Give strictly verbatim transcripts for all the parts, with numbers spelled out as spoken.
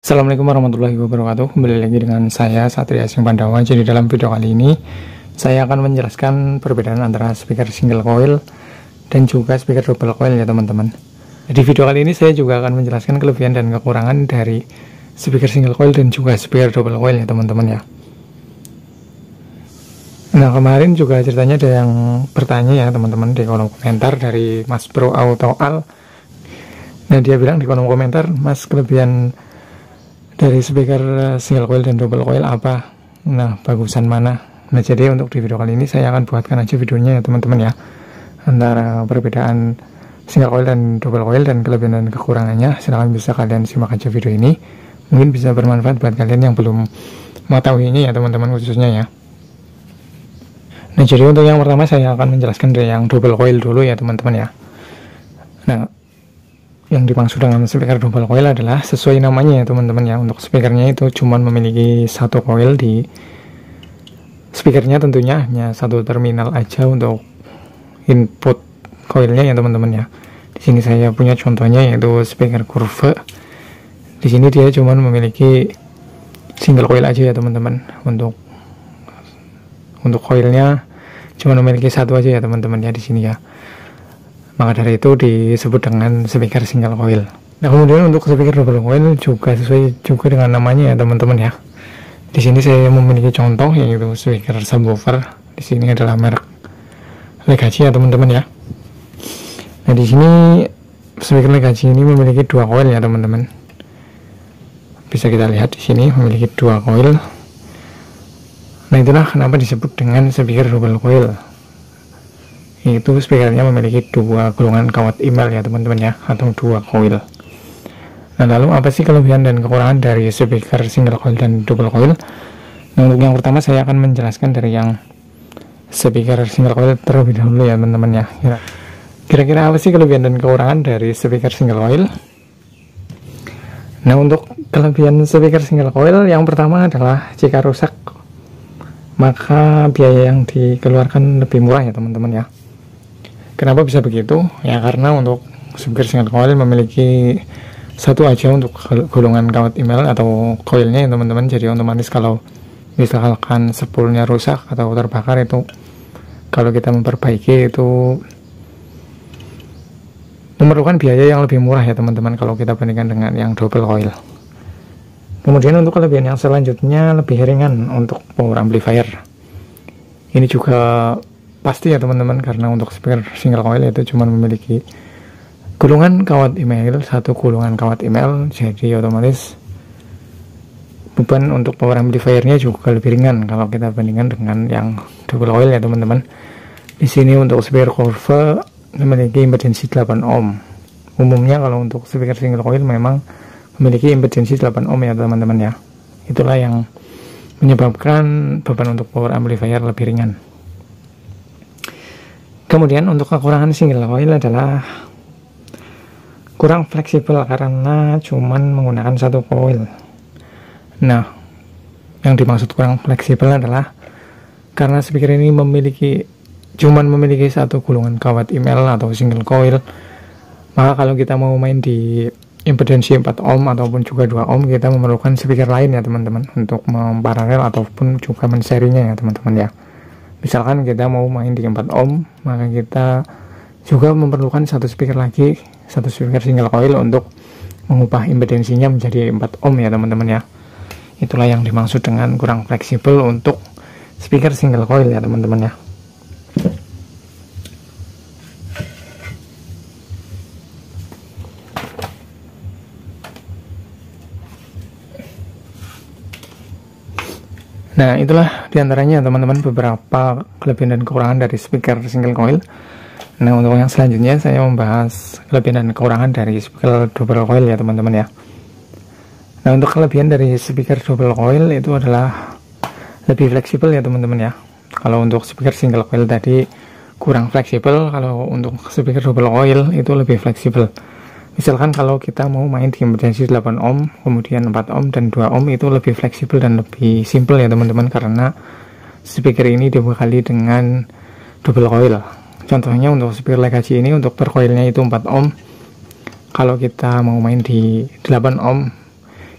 Assalamualaikum warahmatullahi wabarakatuh. Kembali lagi dengan saya Satria Sing Pandawa. Jadi dalam video kali ini saya akan menjelaskan perbedaan antara speaker single coil dan juga speaker double coil ya teman-teman. Di video kali ini saya juga akan menjelaskan kelebihan dan kekurangan dari speaker single coil dan juga speaker double coil ya teman-teman ya. Nah, kemarin juga ceritanya ada yang bertanya ya teman-teman di kolom komentar dari Mas Bro Auto Al. Nah, dia bilang di kolom komentar, Mas, kelebihan dari speaker single coil dan double coil apa? Nah, bagusan mana? Nah, jadi untuk di video kali ini saya akan buatkan aja videonya ya teman-teman ya, antara perbedaan single coil dan double coil dan kelebihan dan kekurangannya. Silahkan bisa kalian simak aja video ini, mungkin bisa bermanfaat buat kalian yang belum mengetahuinya ya teman-teman khususnya ya. Nah, jadi untuk yang pertama saya akan menjelaskan dari yang double coil dulu ya teman-teman ya. Nah, yang dimaksud dengan speaker double coil adalah sesuai namanya ya teman-teman ya. Untuk speakernya itu cuman memiliki satu coil di speakernya, tentunya hanya satu terminal aja untuk input coilnya ya teman-teman ya. Di sini saya punya contohnya yaitu speaker curve. Di sini dia cuman memiliki single coil aja ya teman-teman. Untuk untuk coilnya cuma memiliki satu aja ya teman-teman ya di sini ya. Maka dari itu disebut dengan speaker single coil. Nah, kemudian untuk speaker double coil juga sesuai juga dengan namanya ya teman-teman ya. Di sini saya memiliki contoh yaitu speaker subwoofer. Di sini adalah merek Legacy ya teman-teman ya. Nah, di sini speaker Legacy ini memiliki dua coil ya teman-teman. Bisa kita lihat di sini memiliki dua coil. Nah, itulah kenapa disebut dengan speaker double coil. Itu speakernya memiliki dua gulungan kawat email ya teman-teman ya, atau dua coil. Nah, lalu apa sih kelebihan dan kekurangan dari speaker single coil dan double coil? Nah, untuk yang pertama saya akan menjelaskan dari yang speaker single coil terlebih dahulu ya teman-teman ya. Kira-kira apa sih kelebihan dan kekurangan dari speaker single coil? Nah, untuk kelebihan speaker single coil yang pertama adalah jika rusak maka biaya yang dikeluarkan lebih murah ya teman-teman ya. Kenapa bisa begitu? Ya karena untuk speaker single coil memiliki satu aja untuk gulungan kawat email atau coilnya ya teman-teman. Jadi otomatis kalau misalkan spoolnya rusak atau terbakar, itu kalau kita memperbaiki itu memerlukan biaya yang lebih murah ya teman-teman kalau kita bandingkan dengan yang double coil. Kemudian untuk kelebihan yang selanjutnya lebih ringan untuk power amplifier. Ini juga pasti ya teman-teman, karena untuk speaker single coil itu cuma memiliki gulungan kawat email, satu gulungan kawat email, jadi otomatis beban untuk power amplifiernya juga lebih ringan kalau kita bandingkan dengan yang double coil ya teman-teman. Di sini untuk speaker curve memiliki impedensi delapan ohm. Umumnya kalau untuk speaker single coil memang memiliki impedensi delapan ohm ya teman-teman ya. Itulah yang menyebabkan beban untuk power amplifier lebih ringan. Kemudian untuk kekurangan single coil adalah kurang fleksibel karena cuman menggunakan satu coil. Nah, yang dimaksud kurang fleksibel adalah karena speaker ini memiliki cuman memiliki satu gulungan kawat email atau single coil, maka kalau kita mau main di impedensi empat ohm ataupun juga dua ohm, kita memerlukan speaker lain ya teman-teman untuk memparalel ataupun juga menserinya ya teman-teman ya. Misalkan kita mau main di empat ohm, maka kita juga memerlukan satu speaker lagi, satu speaker single coil untuk mengubah impedensinya menjadi empat ohm ya teman-teman ya. Itulah yang dimaksud dengan kurang fleksibel untuk speaker single coil ya teman-teman ya. Nah, itulah diantaranya teman-teman beberapa kelebihan dan kekurangan dari speaker single coil. Nah, untuk yang selanjutnya saya membahas kelebihan dan kekurangan dari speaker double coil ya teman-teman ya. Nah, untuk kelebihan dari speaker double coil itu adalah lebih fleksibel ya teman-teman ya. Kalau untuk speaker single coil tadi kurang fleksibel, kalau untuk speaker double coil itu lebih fleksibel. Misalkan kalau kita mau main di impedensi delapan ohm, kemudian empat ohm dan dua ohm, itu lebih fleksibel dan lebih simple ya teman-teman, karena speaker ini dibekali dengan double coil. Contohnya untuk speaker Legacy ini untuk per coilnya itu empat ohm. Kalau kita mau main di delapan ohm,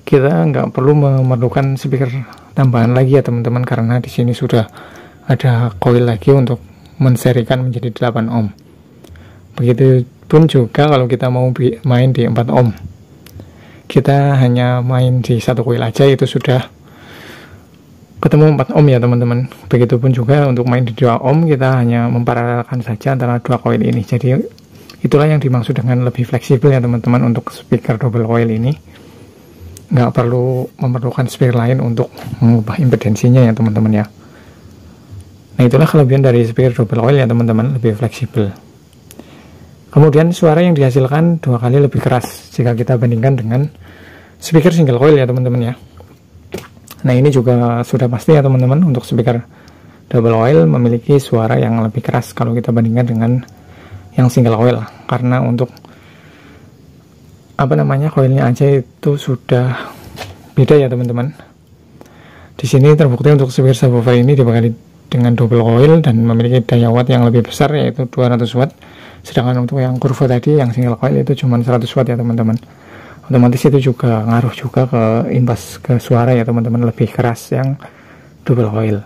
kita nggak perlu memerlukan speaker tambahan lagi ya teman-teman, karena di sini sudah ada coil lagi untuk menserikan menjadi delapan ohm. Begitupun juga kalau kita mau main di empat ohm, kita hanya main di satu coil aja itu sudah ketemu empat ohm ya teman-teman. Begitupun juga untuk main di dua ohm, kita hanya memparalelkan saja antara dua coil ini. Jadi itulah yang dimaksud dengan lebih fleksibel ya teman-teman untuk speaker double coil ini. Nggak perlu memerlukan speaker lain untuk mengubah impedensinya ya teman-teman ya. Nah, itulah kelebihan dari speaker double coil ya teman-teman, lebih fleksibel. Kemudian suara yang dihasilkan dua kali lebih keras jika kita bandingkan dengan speaker single coil ya teman-teman ya. Nah, ini juga sudah pasti ya teman-teman, untuk speaker double coil memiliki suara yang lebih keras kalau kita bandingkan dengan yang single coil, karena untuk apa namanya coilnya aja itu sudah beda ya teman-teman. Di sini terbukti untuk speaker subwoofer ini dibekali dengan double coil dan memiliki daya watt yang lebih besar, yaitu dua ratus watt, sedangkan untuk yang kurva tadi yang single coil itu cuma seratus watt ya teman-teman. Otomatis itu juga ngaruh juga ke imbas ke suara ya teman-teman, lebih keras yang double coil.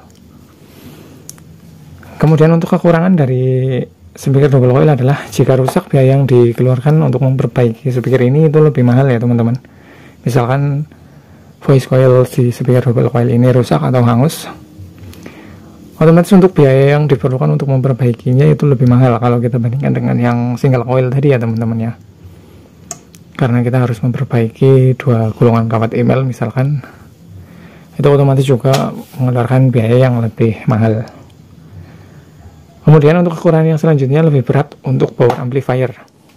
Kemudian untuk kekurangan dari speaker double coil adalah jika rusak, biaya yang dikeluarkan untuk memperbaiki speaker ini itu lebih mahal ya teman-teman. Misalkan voice coil di speaker double coil ini rusak atau hangus, otomatis untuk biaya yang diperlukan untuk memperbaikinya itu lebih mahal kalau kita bandingkan dengan yang single coil tadi ya teman-teman ya. Karena kita harus memperbaiki dua gulungan kawat email misalkan, itu otomatis juga mengeluarkan biaya yang lebih mahal. Kemudian untuk kekurangan yang selanjutnya lebih berat untuk power amplifier.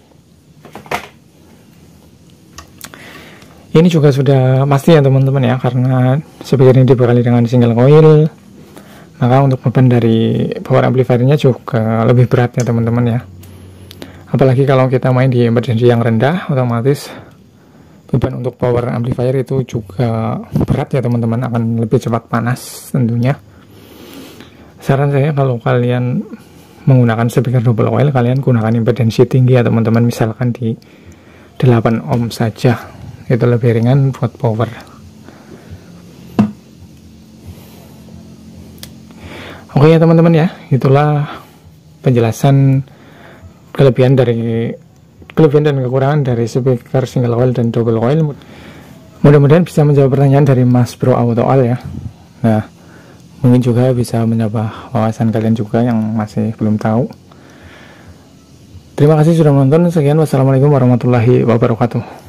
Ini juga sudah pasti ya teman-teman ya, karena speaker ini dibekali dengan single coil, maka untuk beban dari power amplifiernya juga lebih berat ya teman-teman ya. Apalagi kalau kita main di impedensi yang rendah, otomatis beban untuk power amplifier itu juga berat ya teman-teman, akan lebih cepat panas tentunya. Saran saya kalau kalian menggunakan speaker double coil, kalian gunakan impedensi tinggi ya teman-teman, misalkan di delapan ohm saja, itu lebih ringan buat power. Oke ya teman-teman ya, itulah penjelasan kelebihan dari kelebihan dan kekurangan dari speaker single coil dan double coil. Mudah-mudahan bisa menjawab pertanyaan dari Mas Bro Auto Al ya. Nah, mungkin juga bisa menambah wawasan kalian juga yang masih belum tahu. Terima kasih sudah menonton. Sekian, wassalamualaikum warahmatullahi wabarakatuh.